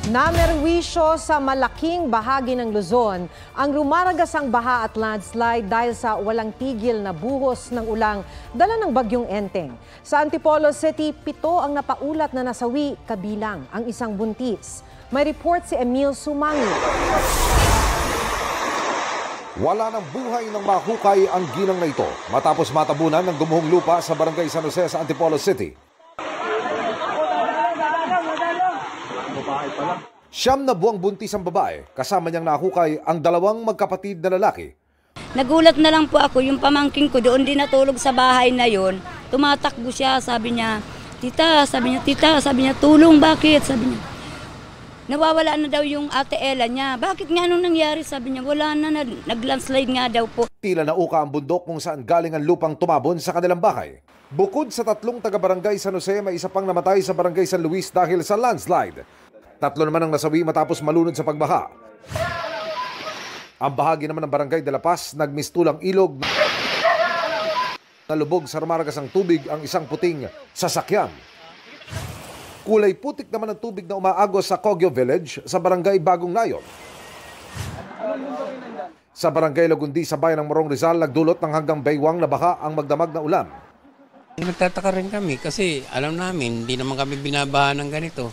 Namerwisyo sa malaking bahagi ng Luzon ang rumaragasang baha at landslide dahil sa walang tigil na buhos ng ulang dala ng bagyong Enteng. Sa Antipolo City, 7 ang napaulat na nasawi, kabilang ang isang buntis. May report si Emil Sumangi. Wala ng buhay ng mahukay ang ginang na ito matapos matabunan ng gumuhong lupa sa barangay San Jose sa Antipolo City. Siyam na buwang buntis ang babae, kasama niyang nahukay ang 2 magkapatid na lalaki. Nagulat na lang po ako, yung pamangkin ko doon din natulog sa bahay na yon. Tumatakbo siya, sabi niya, tita, sabi niya, tulong, bakit? Sabi niya, nawawala na daw yung ate Ella niya. Bakit nga anong nangyari? Sabi niya, wala na, nag-landslide nga daw po. Tila nauka ang bundok kung saan galing ang lupang tumabon sa kanilang bahay. Bukod sa 3 taga-barangay San Jose, may isa pang namatay sa barangay San Luis dahil sa landslide. 3 naman ang nasawi matapos malunod sa pagbaha. Ang bahagi naman ng barangay de la Paz, nagmistulang ilog. Nalubog sa rumaragasang tubig ang isang puting sasakyan. Kulay putik naman ang tubig na umaagos sa Cogyo Village sa barangay Bagong Nayon. Sa barangay Lagundi sa bayan ng Morong Rizal, nagdulot ng hanggang baywang na baha ang magdamag na ulan. Nagtataka rin kami kasi alam namin hindi naman kami binabaha ng ganito.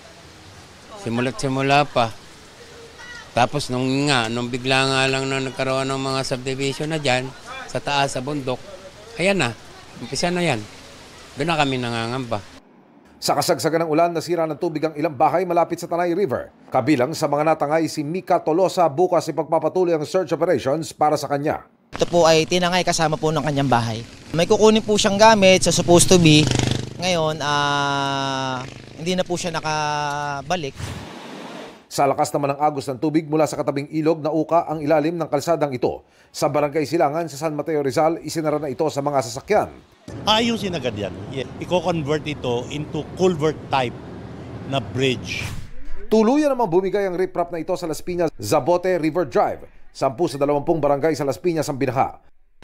Simula pa. Tapos nung bigla nga lang na nagkaroon ng mga subdivision na dyan, sa taas, sa bundok, ayan na, umpisa na yan. Doon na kami nangangamba. Sa kasagsagan ng ulan, nasira ng tubig ang ilang bahay malapit sa Tanay River. Kabilang sa mga natangay si Mika Tolosa, bukas ipagpapatuloy ang search operations para sa kanya. Ito po ay tinangay kasama po ng kanyang bahay. May kukunin po siyang gamit sa supposed to be. Ngayon, hindi na po siya nakabalik. Sa lakas naman ng agos ng tubig mula sa katabing ilog, nauka ang ilalim ng kalsadang ito. Sa barangay Silangan sa San Mateo Rizal, isinara na ito sa mga sasakyan. Ayusin agad yan. Iko-convert ito into culvert type na bridge. Tuluyan naman bumigay ang riprap na ito sa Las Piñas, Zabote River Drive. 10 sa 20 barangay sa Las Piñas ang binaha.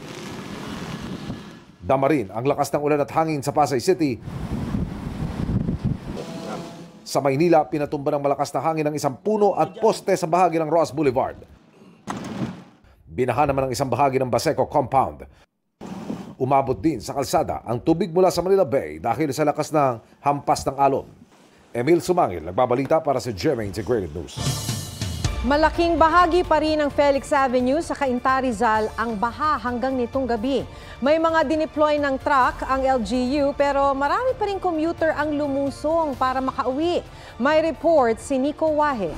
Dama rin ang lakas ng ulan at hangin sa Pasay City. Sa Maynila, pinatumba ng malakas na hangin ng isang puno at poste sa bahagi ng Ross Boulevard. Binaha naman ang isang bahagi ng Baseco Compound. Umabot din sa kalsada ang tubig mula sa Manila Bay dahil sa lakas ng hampas ng alon. Emil Sumangil, nagbabalita para sa GMA Integrated News. Malaking bahagi pa rin ng Felix Avenue sa Cainta, Rizal ang baha hanggang nitong gabi. May mga dineploy ng truck ang LGU pero marami pa rin commuter ang lumusong para makauwi. May report si Nico Wahe.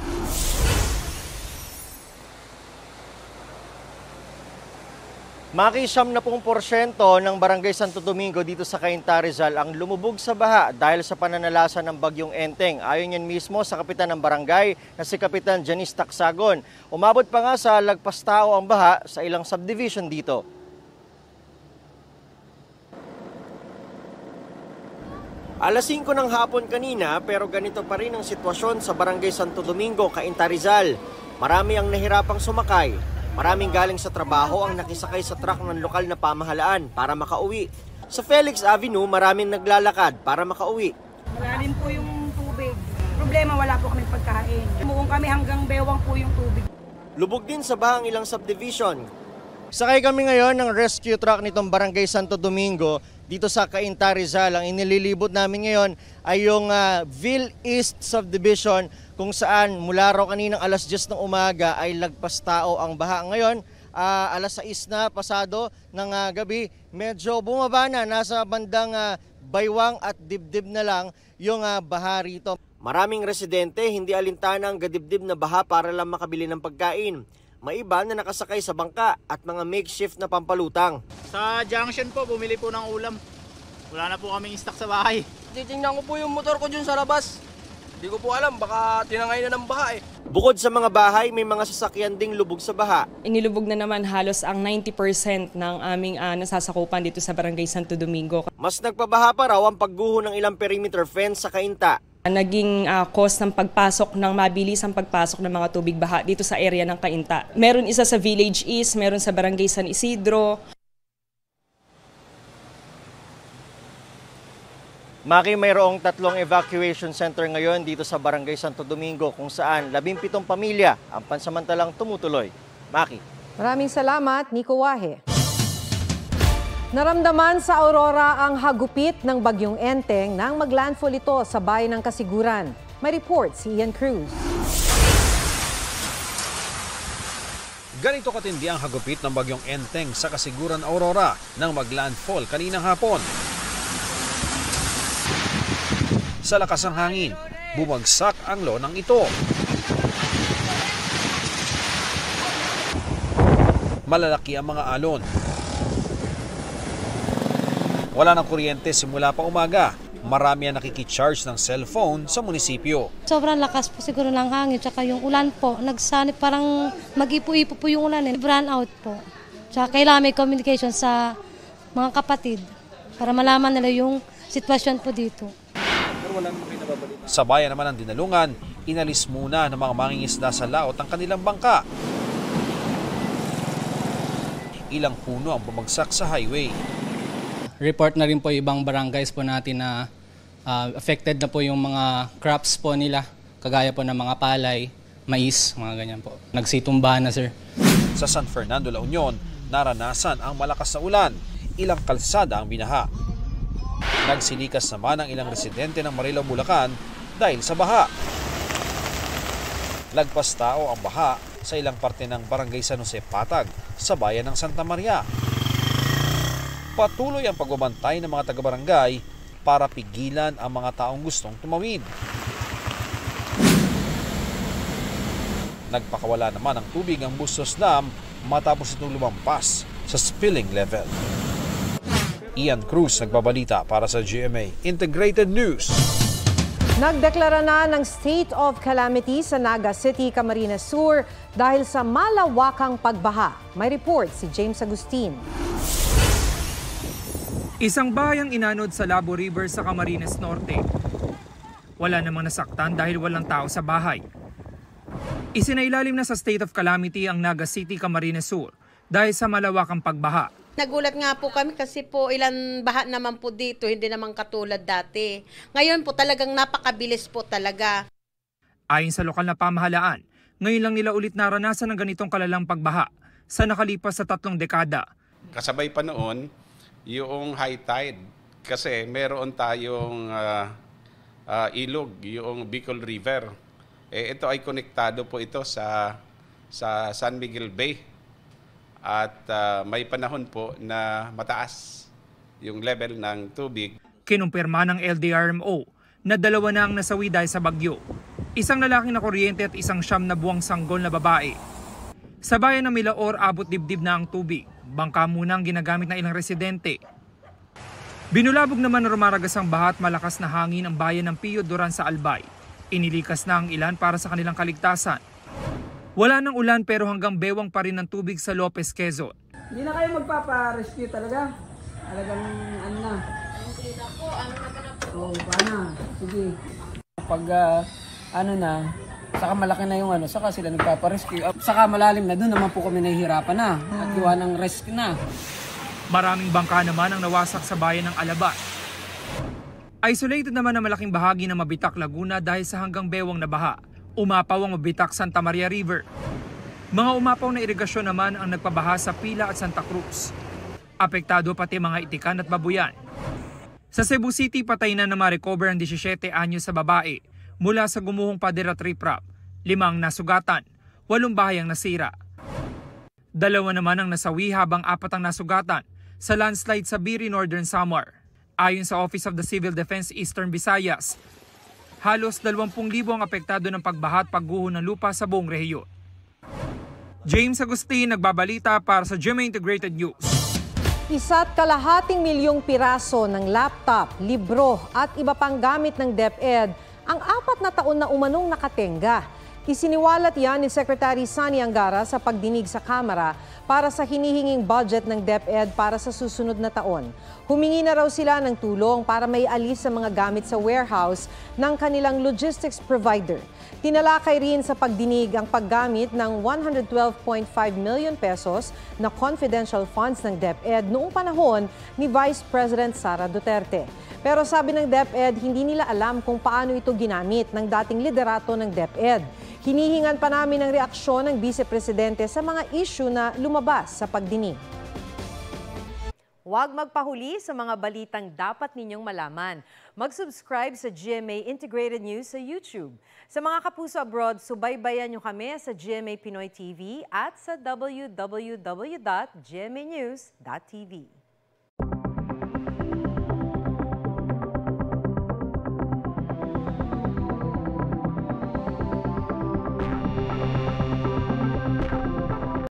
Maki 70% ng Barangay Santo Domingo dito sa Cainta, Rizal ang lumubog sa baha dahil sa pananalasa ng bagyong Enteng. Ayon yan mismo sa kapitan ng barangay na si Kapitan Janice Taksagon. Umabot pa nga sa lagpas tao ang baha sa ilang subdivision dito. Alas 5 ng hapon kanina pero ganito pa rin ang sitwasyon sa Barangay Santo Domingo, Cainta, Rizal. Marami ang nahirapang sumakay. Maraming galing sa trabaho ang nakisakay sa truck ng lokal na pamahalaan para makauwi. Sa Felix Avenue, maraming naglalakad para makauwi. Malalim po yung tubig. Problema, wala po kami pagkain. Umuong kami hanggang bewang po yung tubig. Lubog din sa bahang ilang subdivision. Sakay kami ngayon ng rescue truck nitong Barangay Santo Domingo dito sa Cainta, Rizal. Ang inililibot namin ngayon ay yung Ville East Subdivision kung saan mula raw kaninang alas 10 ng umaga ay lagpas tao ang baha. Ngayon, alas 6 na pasado ng gabi, medyo bumaba na. Nasa bandang baywang at dibdib na lang yung baha rito. Maraming residente hindi alintana ang gadibdib na baha para lang makabili ng pagkain. May iba na nakasakay sa bangka at mga makeshift na pampalutang. Sa junction po, bumili po ng ulam. Wala na po kaming stock sa bahay. Titingnan ko po yung motor ko dyan sa labas. Hindi ko po alam, baka tinangay na ng baha eh. Bukod sa mga bahay, may mga sasakyan ding lubog sa baha. Inilubog na naman halos ang 90% ng aming nasasakupan dito sa Barangay Santo Domingo. Mas nagpabaha pa raw ang pagguho ng ilang perimeter fence sa Cainta. Naging cause ng pagpasok ng mabilisang pagpasok ng mga tubig baha dito sa area ng Cainta. Meron isa sa Village East, meron sa Barangay San Isidro. Maki, mayroong 3 evacuation center ngayon dito sa Barangay Santo Domingo kung saan 17 pamilya ang pansamantalang tumutuloy. Maki. Maraming salamat, Nico Wahe. Naramdaman sa Aurora ang hagupit ng bagyong Enteng nang maglandfall ito sa bayan ng Kasiguran. May report si Ian Cruz. Ganito katindi ang hagupit ng bagyong Enteng sa Kasiguran, Aurora nang maglandfall kaninang hapon. Sa lakas ng hangin, bumagsak ang lonang ito. Malalaki ang mga alon. Wala ng kuryente simula pa umaga. Marami ang nakikicharge ng cellphone sa munisipyo. Sobrang lakas po siguro ng hangin, tsaka yung ulan po. Nagsanip parang mag-ipo-ipo po yung ulan. Brown out po. Tsaka kailangan may communication sa mga kapatid para malaman nila yung sitwasyon po dito. Sa bayan naman ng Dinalungan, inalis muna ng mga mangingisda sa laot ang kanilang bangka. Ilang puno ang bumagsak sa highway. Report na rin po ibang barangays po natin na affected na po yung mga crops po nila, kagaya po ng mga palay, mais, mga ganyan po. Nagsitumbahan na, sir. Sa San Fernando, La Union, naranasan ang malakas na ulan. Ilang kalsada ang binaha. Nagsilikas naman ang ilang residente ng Marilao, Bulacan dahil sa baha. Lagpas tao ang baha sa ilang parte ng Barangay San Jose Patag sa bayan ng Santa Maria. Patuloy ang pagbabantay ng mga taga-barangay para pigilan ang mga taong gustong tumawid. Nagpakawala naman ng tubig ang Bustos Dam matapos itong lumampas sa spilling level. Ian Cruz nagbabalita para sa GMA Integrated News. Nagdeklara na ng state of calamity sa Naga City, Camarines Sur dahil sa malawakang pagbaha. May report si James Agustin. Isang bayang inanod sa Labo River sa Camarines Norte. Wala namang nasaktan dahil walang tao sa bahay. Isinailalim na sa state of calamity ang Naga City, Camarines Sur dahil sa malawakang pagbaha. Nagulat nga po kami kasi po ilan baha naman po dito, hindi naman katulad dati. Ngayon po talagang napakabilis po talaga. Ayon sa lokal na pamahalaan, ngayon lang nila ulit naranasan ng ganitong kalalang pagbaha sa nakalipas sa 3 dekada. Kasabay pa noon yung high tide kasi meron tayong ilog, yung Bicol River. Ito ay konektado po ito sa San Miguel Bay. At may panahon po na mataas yung level ng tubig. Kinumpirma ng LDRMO na 2 na ang nasawi dahil sa bagyo. Isang lalaki na kuryente at isang 9 na buwang sanggol na babae. Sa bayan ng Milaor, abot dibdib na ang tubig. Bangka muna ang ginagamit ng ilang residente. Binulabog naman na rumaragas ang baha at malakas na hangin ang bayan ng Pio Duran sa Albay. Inilikas na ang ilan para sa kanilang kaligtasan. Wala nang ulan pero hanggang bewang pa rin ng tubig sa Lopez, Quezon. Hindi na kayo magpapa-rescue talaga? Talagang ano na? Oo, paano? Sige. Pag ano na, saka malaki na yung saka sila nagpapa-rescue. Saka malalim na doon naman po kami nahihirapan na. At gawa ng rescue na. Maraming bangka naman ang nawasak sa bayan ng Alabas. Isolated naman ang malaking bahagi ng Mabitak, Laguna dahil sa hanggang bewang na baha. Umapaw ang Mabitak Santa Maria River. Mga umapaw na irigasyon naman ang nagpabaha sa Pila at Santa Cruz. Apektado pati mga Itikan at Babuyan. Sa Cebu City, patay na ma-recover ang 17 anyos sa babae mula sa gumuhong pader at riprap. 5 nasugatan, 8 bahay ang nasira. 2 naman ang nasawi habang 4 ang nasugatan sa landslide sa Biri, Northern Samar. Ayon sa Office of the Civil Defense Eastern Visayas, halos 20,000 ang apektado ng pagbaha at pagguho ng lupa sa buong rehiyon. James Agustin, nagbabalita para sa GMA Integrated News. 1.5 milyong piraso ng laptop, libro at iba pang gamit ng DepEd ang 4 na taon na umanong nakatenga. Isiniwalat yan ni Secretary Sani Angara sa pagdinig sa Kamara para sa hinihinging budget ng DepEd para sa susunod na taon. Humingi na raw sila ng tulong para may alis sa mga gamit sa warehouse ng kanilang logistics provider. Tinalakay rin sa pagdinig ang paggamit ng 112.5 million pesos na confidential funds ng DepEd noong panahon ni Vice President Sara Duterte. Pero sabi ng DepEd, hindi nila alam kung paano ito ginamit ng dating liderato ng DepEd. Hinihingan pa namin ng reaksyon ng Vice Presidente sa mga issue na lumabas sa pagdinig. Huwag magpahuli sa mga balitang dapat ninyong malaman. Mag-subscribe sa GMA Integrated News sa YouTube. Sa mga kapuso abroad, subaybayan nyo kami sa GMA Pinoy TV at sa www.gmanews.tv.